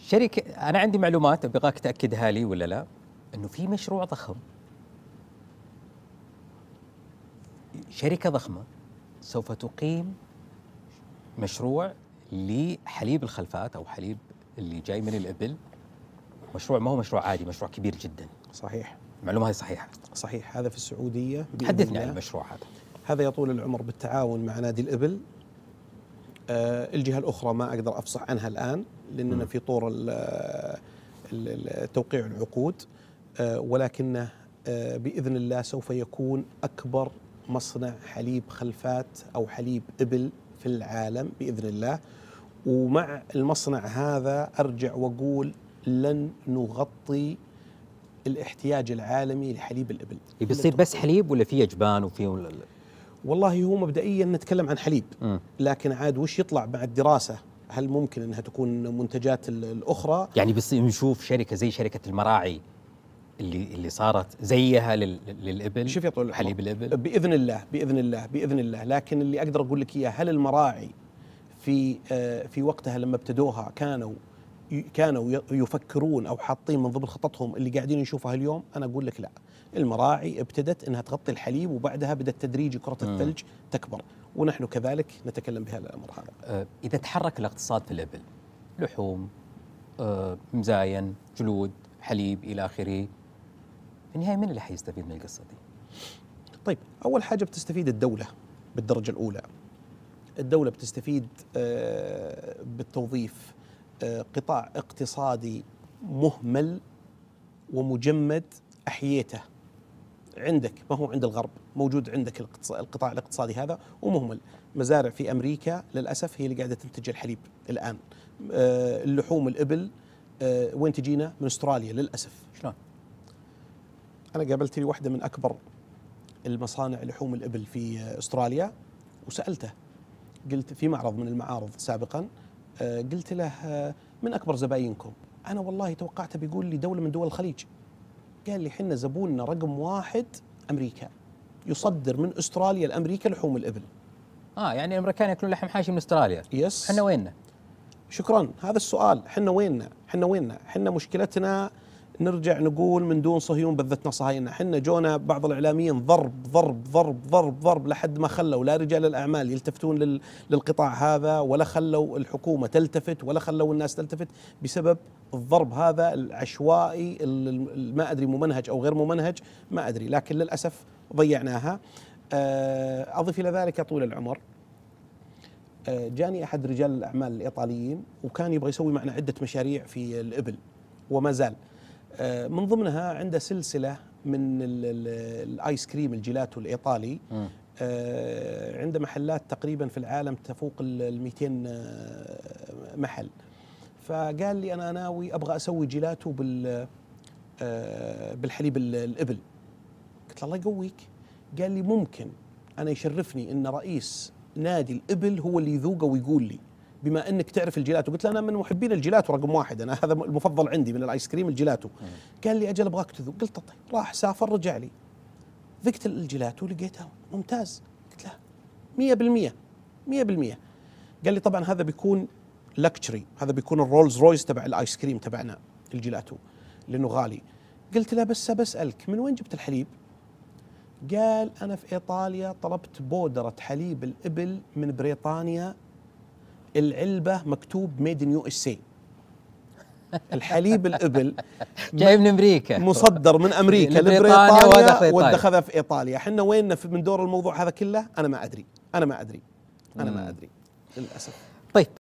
شركة، أنا عندي معلومات أبغاك تأكدها لي ولا لا، إنه في مشروع ضخم، شركة ضخمة سوف تقيم مشروع لحليب الخلفات أو حليب اللي جاي من الإبل. مشروع ما هو مشروع عادي، مشروع كبير جدا. صحيح. المعلومة هذه صحيحة؟ صحيح، هذا في السعودية. حدثني عن المشروع هذا. هذا يطول العمر بالتعاون مع نادي الإبل. الجهة الأخرى ما أقدر أفصح عنها الآن لأننا في طور توقيع العقود، ولكنه بإذن الله سوف يكون أكبر مصنع حليب خلفات أو حليب إبل في العالم بإذن الله. ومع المصنع هذا أرجع وأقول لن نغطي الاحتياج العالمي لحليب الإبل. بيصير بس حليب ولا في أجبان وفي والله هو مبدئيا نتكلم عن حليب، لكن عاد وش يطلع مع الدراسة؟ هل ممكن أنها تكون منتجات الأخرى؟ يعني بيصير نشوف شركة زي شركة المراعي اللي صارت زيها للإبل، شوف يا طويل حليب الإبل. بإذن الله بإذن الله بإذن الله. لكن اللي أقدر أقول لك إياه، هل المراعي في وقتها لما ابتدوها كانوا يفكرون أو حاطين من ضمن خططهم اللي قاعدين نشوفها اليوم؟ أنا أقول لك لا. المراعي ابتدت أنها تغطي الحليب وبعدها بدأت تدريجي كرة الثلج تكبر، ونحن كذلك نتكلم بهذا الأمر هذا. إذا تحرك الاقتصاد في الإبل، لحوم، مزاين، جلود، حليب إلى آخره، في النهاية من اللي حيستفيد من القصة دي؟ طيب، أول حاجة بتستفيد الدولة بالدرجة الأولى. الدولة بتستفيد بالتوظيف قطاع اقتصادي مهمل ومجمد أحييته عندك، ما هو عند الغرب، موجود عندك القطاع الاقتصادي هذا ومهمل. مزارع في أمريكا للأسف هي اللي قاعدة تنتج الحليب الآن. اللحوم الإبل وين تجينا؟ من أستراليا للأسف. شلون؟ أنا قابلت لي واحدة من أكبر المصانع لحوم الإبل في أستراليا وسألته، قلت في معرض من المعارض سابقا، قلت له من أكبر زباينكم؟ أنا والله توقعته بيقول لي دولة من دول الخليج. قال لي حنا زبوننا رقم واحد أمريكا، يصدر من أستراليا لأمريكا لحوم الإبل. يعني الأمريكان يأكلون لحم حاشي من أستراليا. يس. حنا ويننا؟ شكرا، هذا السؤال، حنا ويننا؟ حنا مشكلتنا نرجع نقول من دون صهيون بذتنا صهايننا. حنا جونا بعض الإعلاميين ضرب ضرب ضرب ضرب ضرب لحد ما خلوا لا رجال الأعمال يلتفتون للقطاع هذا، ولا خلوا الحكومة تلتفت، ولا خلوا الناس تلتفت، بسبب الضرب هذا العشوائي ما أدري ممنهج أو غير ممنهج، ما أدري، لكن للأسف ضيعناها. أضيف إلى ذلك طول العمر، جاني أحد رجال الأعمال الإيطاليين وكان يبغى يسوي معنا عدة مشاريع في الإبل وما زال. من ضمنها عنده سلسلة من الآيس كريم الجيلاتو الإيطالي، عنده محلات تقريبا في العالم تفوق 200 محل. فقال لي أنا ناوي أبغى أسوي جيلاتو بالحليب الإبل. قلت له الله يقويك. قال لي ممكن، أنا يشرفني أن رئيس نادي الإبل هو اللي يذوقه ويقول لي بما أنك تعرف الجيلاتو. قلت له أنا من محبين الجيلاتو رقم واحد، أنا هذا المفضل عندي من الآيس كريم الجيلاتو. قال لي أجل أبغاك تذوق. قلت طيب. راح سافر رجع لي، ذقت الجيلاتو لقيته ممتاز. قلت له 100% 100%. قال لي طبعا هذا بيكون لكتشري، هذا بيكون الرولز رويس تبع الآيس كريم تبعنا الجيلاتو لأنه غالي. قلت له بس بسألك من وين جبت الحليب؟ قال أنا في إيطاليا طلبت بودرة حليب الإبل من بريطانيا، العلبة مكتوب ميد إن يو اس اي. الحليب الإبل جاي من أمريكا، مصدر من أمريكا لبريطانيا وادخذها في إيطاليا. حنا وين من دور الموضوع هذا كله؟ أنا ما أدري للأسف. طيب.